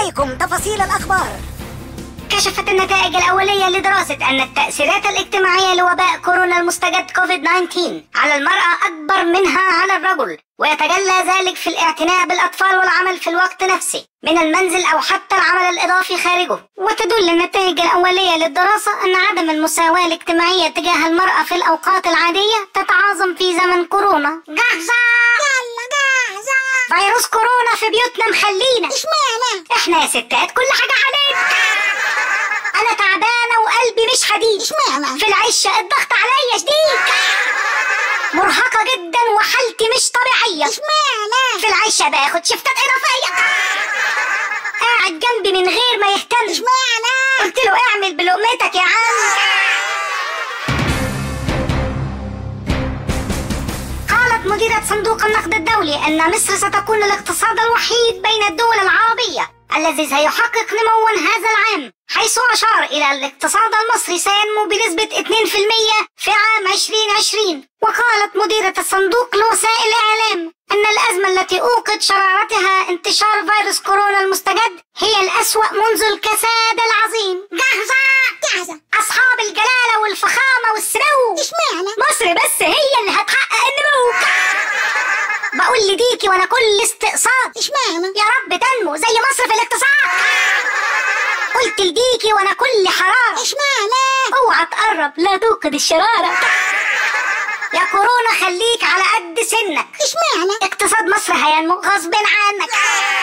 وإليكم تفاصيل الأخبار. كشفت النتائج الأولية لدراسة أن التأثيرات الاجتماعية لوباء كورونا المستجد كوفيد-19 على المرأة أكبر منها على الرجل، ويتجلى ذلك في الاعتناء بالأطفال والعمل في الوقت نفسه من المنزل أو حتى العمل الإضافي خارجه. وتدل النتائج الأولية للدراسة أن عدم المساواة الاجتماعية تجاه المرأة في الأوقات العادية تتعاظم في زمن كورونا. جاهزة؟ يلا جاهزة. فيروس كورونا في بيوتنا مخلينا. اشمعنى؟ احنا يا ستات كل حاجة علينا. أنا تعبانة وقلبي مش حديد. اشمعنى؟ في العشة الضغط عليا شديد. مرهقة جدا وحالتي مش طبيعية. اشمعنى؟ في العشة باخد شفتات إضافية. قاعد جنبي من غير ما يهتم. اشمعنى؟ قلت له اعمل بلقمتك يا عم. قالت مديرة صندوق النقد الدولي أن مصر ستكون الاقتصاد الوحيد بين الدول العربية الذي سيحقق نموا هذا العام، حيث أشار إلى الاقتصاد المصري سينمو بنسبة 2% في عام 2020. وقالت مديرة الصندوق لوسائل الإعلام أن الأزمة التي أوقد شرارتها انتشار فيروس كورونا المستجد هي الأسوأ منذ الكساد العظيم. جاهزة؟ جاهزة. أصحاب الجلالة والفخامة والسمو. اشمعنى؟ مصر بس هي اللي هتحقق النمو. بقول لديكي وانا كل استقصاد اشمعنى؟ يا رب تنمو زي مصر في الاقتصاد. قلت لديكي وانا كل حرارة. اشمعنى؟ اوعى تقرب لا توقد الشرارة. يا كورونا خليك على قد سنك. اشمعنى؟ اقتصاد مصر هينمو غصب عنك.